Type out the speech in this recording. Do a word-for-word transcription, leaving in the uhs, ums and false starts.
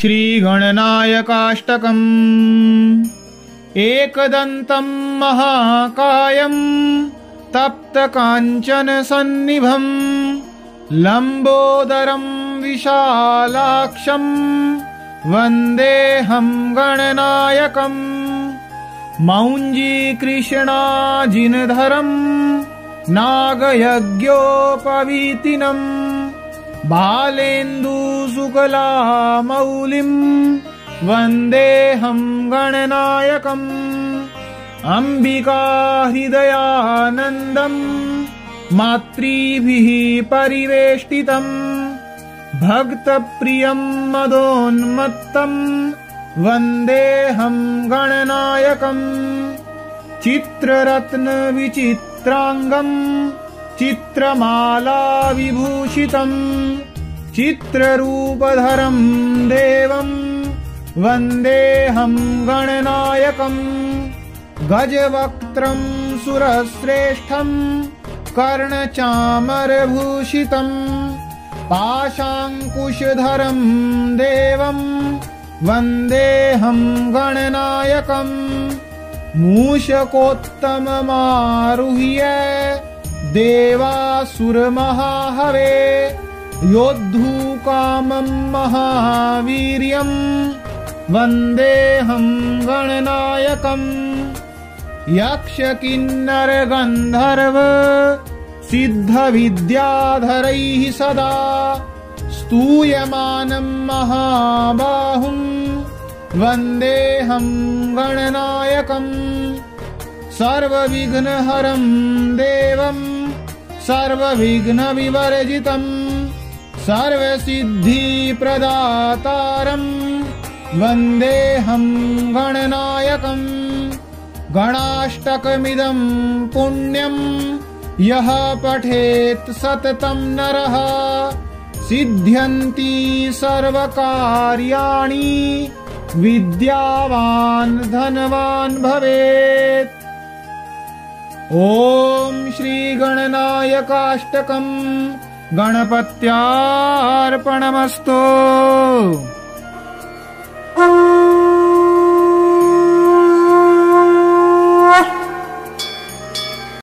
श्रीगणनायकाष्टकम्। एकदन्तं महाकायं तप्तकाञ्चनसन्निभं लम्बोदरं विशालाक्षं वन्देऽहं गणनायकम्। मौञ्जीकृष्णाजिनधरं नागयज्ञोपवीतिनम् बालेन्दुशुक्लामौलिं वन्देऽहं गणनायकम्। अम्बिकाहृदयानन्दं मातृभिः परिवेष्टितं भक्तप्रियं मदोन्मत्तं वन्देऽहं गणनायकम्। चित्ररत्नविचित्राङ्गं चित्रमालाविभूषितं चित्ररूपधरं देवं वन्देऽहं गणनायकम्। गजवक्त्रं सुरश्रेष्ठं कर्णचामरभूषितं पाशाङ्कुशधरं देवं वन्देऽहं गणनायकम्। मूषकोत्तममारुह्य देवासुरमहाहवे योद्धुकामं महावीर्यं वन्देऽहं गणनायकम्। यक्षकिन्नरगन्धर्व सिद्धविद्याधरैः सदा स्तूयमानं महाबाहुं वन्देऽहं गणनायकम्। सर्वविघ्नहरं देवं सर्वविघ्नविवर्जितं सर्वसिद्धिप्रदातारं वन्देऽहं गणनायकम्। गणाष्टकमिदं पुण्यं यः पठेत् सततं नरः सिद्ध्यन्ति सर्वकार्याणि विद्यावान् धनवान् भवेत्। ॐ श्रीगणनायकाष्टकम् गणपत्यार्पणमस्तु।